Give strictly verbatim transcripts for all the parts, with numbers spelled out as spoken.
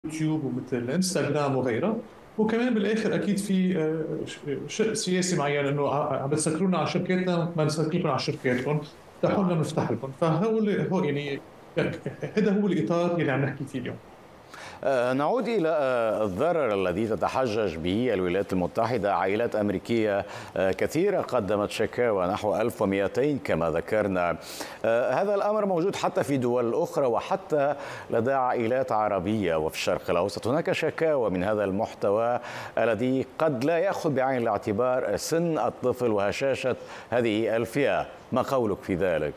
يوتيوب ومثل الانستغرام وغيرها. وكمان بالاخر اكيد في آه، ش- شق سياسي معين انه ع- عم بتسكرونا على شركاتنا، ما نسكركم على شركاتكم، افتحوا لنا نفتح لكم. فهو اللي- هو يعني هذا هو الاطار اللي عم نحكي فيه اليوم. آه، نعود إلى آه، الضرر الذي تتحجج به الولايات المتحدة. عائلات أمريكية آه، كثيرة قدمت شكاوى، نحو ألف ومئتين كما ذكرنا. آه، هذا الأمر موجود حتى في دول أخرى وحتى لدى عائلات عربية وفي الشرق الأوسط. هناك شكاوى من هذا المحتوى الذي قد لا يأخذ بعين الاعتبار سن الطفل وهشاشة هذه الفئة. ما قولك في ذلك؟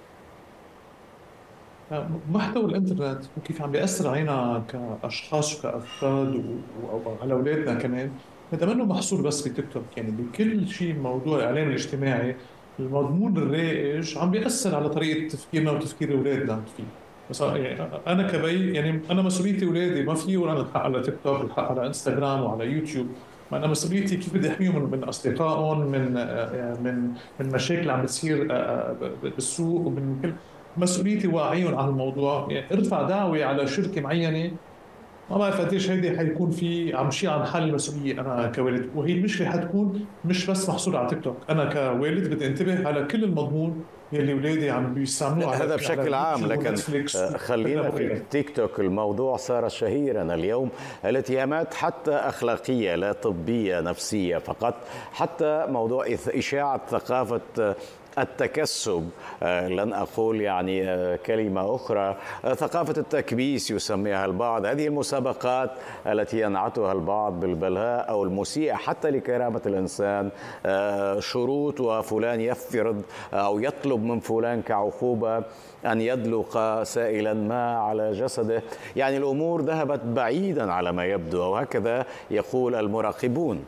محتوى الانترنت وكيف عم بيأثر علينا كأشخاص وكأفراد و- وعلى أولادنا كمان، هذا منه محصور بس بتيك توك. يعني بكل شيء موضوع الإعلام الاجتماعي، المضمون الرائج عم بيأثر على طريقة تفكيرنا وتفكير أولادنا فيه. بس يعني أنا كبي، يعني أنا مسؤوليتي أولادي، ما في ولا الحق على تيك توك، الحق على انستغرام وعلى يوتيوب. ما أنا مسؤوليتي كيف بدي أحميهم من من أصدقائهم، من من من مشاكل عم بتصير بالسوق، ومن كل. مسؤوليتي واعيهم على الموضوع. يعني ارفع دعوة على شركة معينة، ما بعرف قديش هيدي حيكون في عم شيء عن حل المسؤولية أنا كوالد. وهي المشكلة حتكون مش بس محصورة على تيك توك. أنا كوالد بدي انتبه على كل المضمون يلي أولادي عم بيستعملوه على هذا على بشكل عام، اليوتيوب لكن ونتفليكس آه، خلينا في وغيرها. تيك توك. الموضوع صار شهيرا اليوم، الاتهامات حتى أخلاقية لا طبية نفسية فقط، حتى موضوع إث- إشاعة ثقافة آه، التكسب. آه، لن أقول يعني آه، كلمة أخرى، آه، ثقافة التكبيس يسميها البعض. هذه المسابقات التي ينعتها البعض بالبلهاء أو المسيئة حتى لكرامة الإنسان، آه، شروط وفلان يفرض أو يطلب من فلان كعقوبة أن يدلق سائلا ما على جسده. يعني الأمور ذهبت بعيدا على ما يبدو، أو هكذا يقول المراقبون.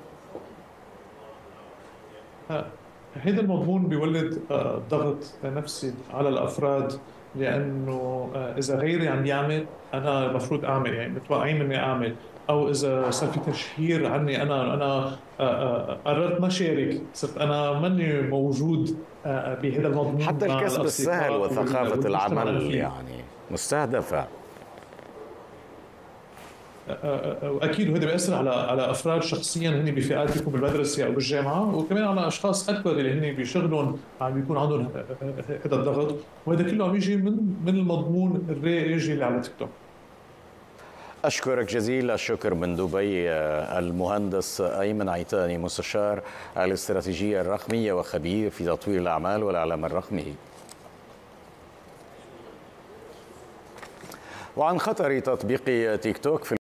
آه، هذا المضمون بيولد آه، ضغط نفسي على الأفراد، لأنه آه، إذا غيري عم يعمل أنا المفروض أعمل، يعني متوقعين مني أعمل. أو إذا صار في تشهير عني، أنا أنا آه، آه، قررت ما شارك، صرت أنا ماني موجود آه، بهذا المضمون حتى مع الكسب السهل الأصدقاء وال- وثقافة والمجتمع اللي أنا العمل فيه. يعني مستهدفة. واكيد وهذا بياثر على على افراد شخصيا هن بفئات بيكونوا بالمدرسه او بالجامعه، وكمان على اشخاص اكبر اللي هن بشغلهم عم بيكون عندهم هذا الضغط. وهذا كله عم يجي من من المضمون الرائج اللي على تيك توك. أشكرك جزيل الشكر من دبي آه، المهندس أيمن عيتاني، مستشار الاستراتيجية الرقمية وخبير في تطوير الأعمال والإعلام الرقمي. وعن خطر تطبيق تيك توك في